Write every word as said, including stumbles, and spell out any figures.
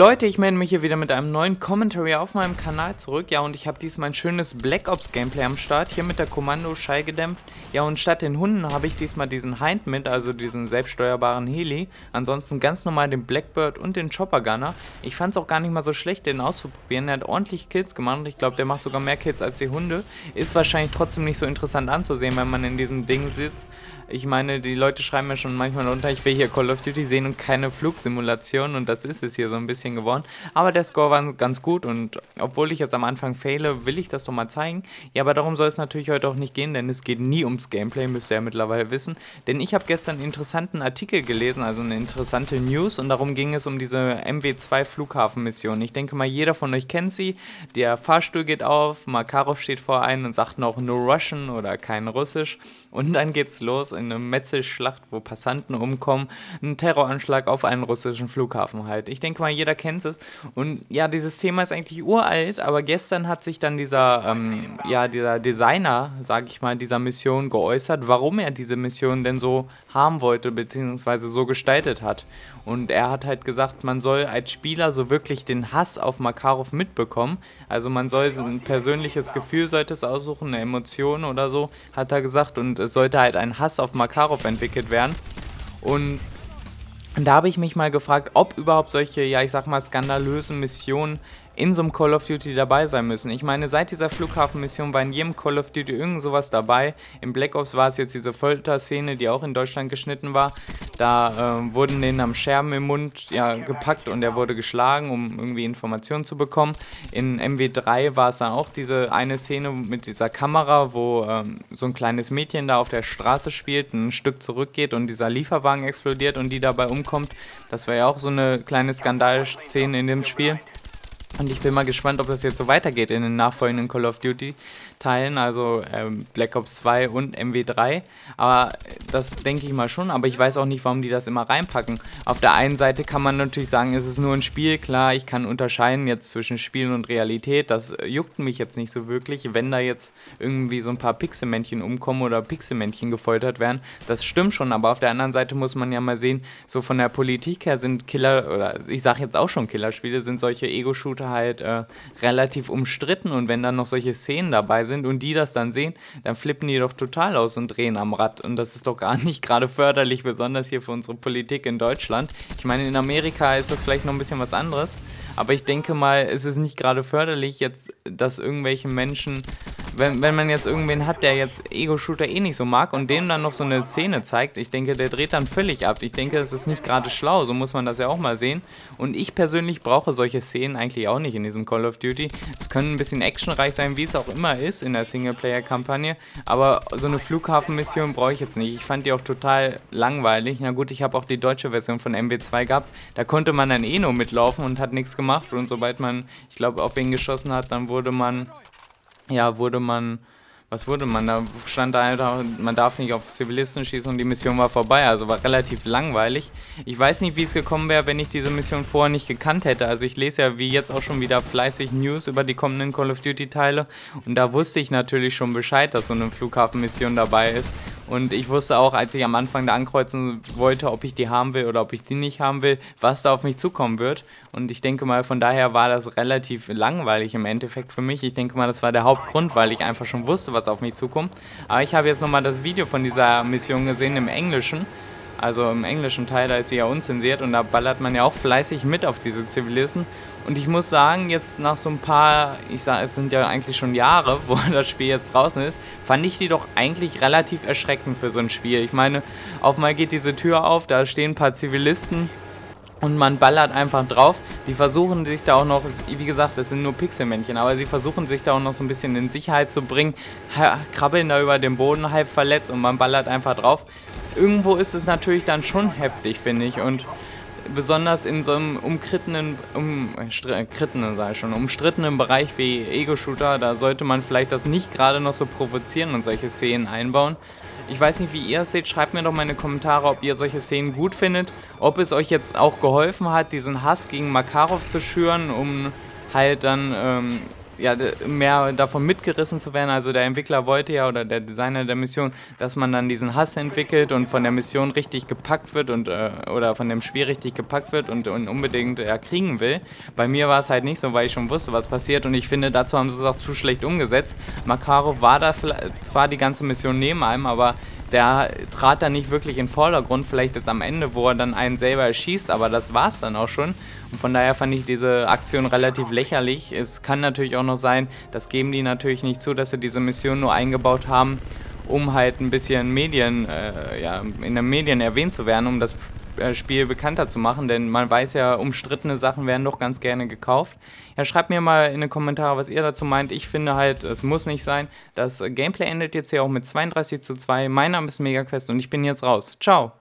Leute, ich melde mich hier wieder mit einem neuen Commentary auf meinem Kanal zurück. Ja, und ich habe diesmal ein schönes Black Ops Gameplay am Start, hier mit der Kommando schallgedämpft. Ja, und statt den Hunden habe ich diesmal diesen Hind mit, also diesen selbststeuerbaren Heli. Ansonsten ganz normal den Blackbird und den Chopper Gunner. Ich fand es auch gar nicht mal so schlecht, den auszuprobieren. Er hat ordentlich Kills gemacht und ich glaube, der macht sogar mehr Kills als die Hunde. Ist wahrscheinlich trotzdem nicht so interessant anzusehen, wenn man in diesem Ding sitzt. Ich meine, die Leute schreiben mir schon manchmal unter, ich will hier Call of Duty sehen und keine Flugsimulation, und das ist es hier so ein bisschen geworden. Aber der Score war ganz gut, und obwohl ich jetzt am Anfang fehle, will ich das doch mal zeigen. Ja, aber darum soll es natürlich heute auch nicht gehen, denn es geht nie ums Gameplay, müsst ihr ja mittlerweile wissen. Denn ich habe gestern einen interessanten Artikel gelesen, also eine interessante News, und darum ging es um diese M W zwei Flughafenmission. Ich denke mal, jeder von euch kennt sie. Der Fahrstuhl geht auf, Makarov steht vor einem und sagt noch No Russian oder kein Russisch, und dann geht's los in eine Metzelschlacht, wo Passanten umkommen, ein Terroranschlag auf einen russischen Flughafen halt. Ich denke mal, jeder kennt es. Und ja, dieses Thema ist eigentlich uralt, aber gestern hat sich dann dieser, ähm, ja, dieser Designer, sag ich mal, dieser Mission geäußert, warum er diese Mission denn so haben wollte, beziehungsweise so gestaltet hat. Und er hat halt gesagt, man soll als Spieler so wirklich den Hass auf Makarov mitbekommen. Also man soll ein persönliches Gefühl, sollte es aussuchen, eine Emotion oder so, hat er gesagt. Und es sollte halt ein Hass auf Makarov entwickelt werden. Und da habe ich mich mal gefragt, ob überhaupt solche, ja ich sag mal, skandalösen Missionen in so einem Call of Duty dabei sein müssen. Ich meine, seit dieser Flughafenmission war in jedem Call of Duty irgend sowas dabei. Im Black Ops war es jetzt diese Folterszene, die auch in Deutschland geschnitten war. Da äh, wurden denen am Scherben im Mund ja, gepackt und er wurde geschlagen, um irgendwie Informationen zu bekommen. In M W drei war es dann auch diese eine Szene mit dieser Kamera, wo ähm, so ein kleines Mädchen da auf der Straße spielt, ein Stück zurückgeht und dieser Lieferwagen explodiert und die dabei umkommt. Das war ja auch so eine kleine Skandalszene in dem Spiel. Und ich bin mal gespannt, ob das jetzt so weitergeht in den nachfolgenden Call of Duty Teilen, also ähm, Black Ops zwei und M W drei. Aber das denke ich mal schon, aber ich weiß auch nicht, warum die das immer reinpacken. Auf der einen Seite kann man natürlich sagen, es ist nur ein Spiel, klar, ich kann unterscheiden jetzt zwischen Spielen und Realität. Das juckt mich jetzt nicht so wirklich, wenn da jetzt irgendwie so ein paar Pixelmännchen umkommen oder Pixelmännchen gefoltert werden. Das stimmt schon, aber auf der anderen Seite muss man ja mal sehen, so von der Politik her sind Killer, oder ich sage jetzt auch schon Killerspiele, sind solche Ego-Shooter halt äh, relativ umstritten, und wenn dann noch solche Szenen dabei sind und die das dann sehen, dann flippen die doch total aus und drehen am Rad, und das ist doch gar nicht gerade förderlich, besonders hier für unsere Politik in Deutschland. Ich meine, in Amerika ist das vielleicht noch ein bisschen was anderes, aber ich denke mal, es ist nicht gerade förderlich jetzt, dass irgendwelche Menschen, wenn, wenn man jetzt irgendwen hat, der jetzt Ego-Shooter eh nicht so mag und dem dann noch so eine Szene zeigt, ich denke, der dreht dann völlig ab. Ich denke, das ist nicht gerade schlau, so muss man das ja auch mal sehen, und ich persönlich brauche solche Szenen eigentlich auch nicht in diesem Call of Duty. Es können ein bisschen actionreich sein, wie es auch immer ist in der Singleplayer-Kampagne, aber so eine Flughafenmission brauche ich jetzt nicht. Ich fand die auch total langweilig. Na gut, ich habe auch die deutsche Version von M W zwei gehabt, da konnte man dann eh nur mitlaufen und hat nichts gemacht, und sobald man, ich glaube, auf wen geschossen hat, dann wurde man, ja, wurde man... Was wurde man? Da stand da, man darf nicht auf Zivilisten schießen, und die Mission war vorbei, also war relativ langweilig. Ich weiß nicht, wie es gekommen wäre, wenn ich diese Mission vorher nicht gekannt hätte. Also ich lese ja wie jetzt auch schon wieder fleißig News über die kommenden Call of Duty Teile, und da wusste ich natürlich schon Bescheid, dass so eine Flughafenmission dabei ist, und ich wusste auch, als ich am Anfang da ankreuzen wollte, ob ich die haben will oder ob ich die nicht haben will, was da auf mich zukommen wird, und ich denke mal, von daher war das relativ langweilig im Endeffekt für mich. Ich denke mal, das war der Hauptgrund, weil ich einfach schon wusste, was auf mich zukommt. Aber ich habe jetzt nochmal das Video von dieser Mission gesehen im Englischen, also im englischen Teil, da ist sie ja unzensiert, und da ballert man ja auch fleißig mit auf diese Zivilisten, und ich muss sagen, jetzt nach so ein paar, ich sage, es sind ja eigentlich schon Jahre, wo das Spiel jetzt draußen ist, fand ich die doch eigentlich relativ erschreckend für so ein Spiel. Ich meine, auf einmal geht diese Tür auf, da stehen ein paar Zivilisten, und man ballert einfach drauf. Die versuchen sich da auch noch, wie gesagt, das sind nur Pixelmännchen, aber sie versuchen sich da auch noch so ein bisschen in Sicherheit zu bringen, krabbeln da über den Boden, halb verletzt, und man ballert einfach drauf. Irgendwo ist es natürlich dann schon heftig, finde ich, und besonders in so einem umstrittenen, um, sag ich schon, umstrittenen Bereich wie Ego-Shooter, da sollte man vielleicht das nicht gerade noch so provozieren und solche Szenen einbauen. Ich weiß nicht, wie ihr es seht, schreibt mir doch mal in die Kommentare, ob ihr solche Szenen gut findet, ob es euch jetzt auch geholfen hat, diesen Hass gegen Makarov zu schüren, um halt dann, ähm, ja, mehr davon mitgerissen zu werden. Also der Entwickler wollte ja, oder der Designer der Mission, dass man dann diesen Hass entwickelt und von der Mission richtig gepackt wird und äh, oder von dem Spiel richtig gepackt wird und, und unbedingt ja, kriegen will. Bei mir war es halt nicht so, weil ich schon wusste, was passiert, und ich finde, dazu haben sie es auch zu schlecht umgesetzt. Makarov war da zwar die ganze Mission neben einem, aber der trat dann nicht wirklich in den Vordergrund, vielleicht jetzt am Ende, wo er dann einen selber erschießt, aber das war es dann auch schon. Und von daher fand ich diese Aktion relativ lächerlich. Es kann natürlich auch noch sein, das geben die natürlich nicht zu, dass sie diese Mission nur eingebaut haben, um halt ein bisschen Medien, äh, ja, in den Medien erwähnt zu werden, um das Spiel bekannter zu machen, denn man weiß ja, umstrittene Sachen werden doch ganz gerne gekauft. Ja, schreibt mir mal in den Kommentaren, was ihr dazu meint. Ich finde halt, es muss nicht sein. Das Gameplay endet jetzt hier auch mit zweiunddreißig zu zwei. Mein Name ist MegaQuest und ich bin jetzt raus. Ciao!